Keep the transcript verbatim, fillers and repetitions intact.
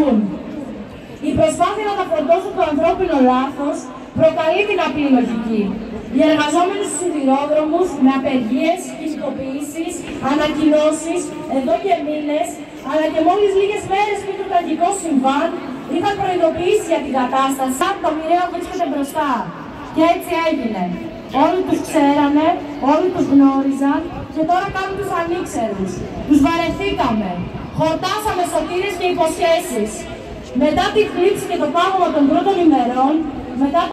ζουν. Η προσπάθεια να τα φορτώσουν το ανθρώπινο λάθος προκαλεί την απλή λογική. Οι εργαζόμενοι στους σιδηρόδρομους με απεργίες, κινητοποιήσεις, ανακοινώσεις εδώ και μήνες, αλλά και μόλις λίγες μέρες πριν το τραγικό συμβάν, είχαν προειδοποιήσει για την κατάσταση. Σαν το μοιραίο βρίσκεται μπροστά. Και έτσι έγινε. Όλοι τους ξέρανε, όλοι τους γνώριζαν και τώρα κάνουν τους ανήξερους. Τους βαρεθήκαμε. Χορτάσαμε σωτήρες και υποσχέσεις. Μετά τη θλίψη και το πάγωμα των πρώτων ημερών, μετά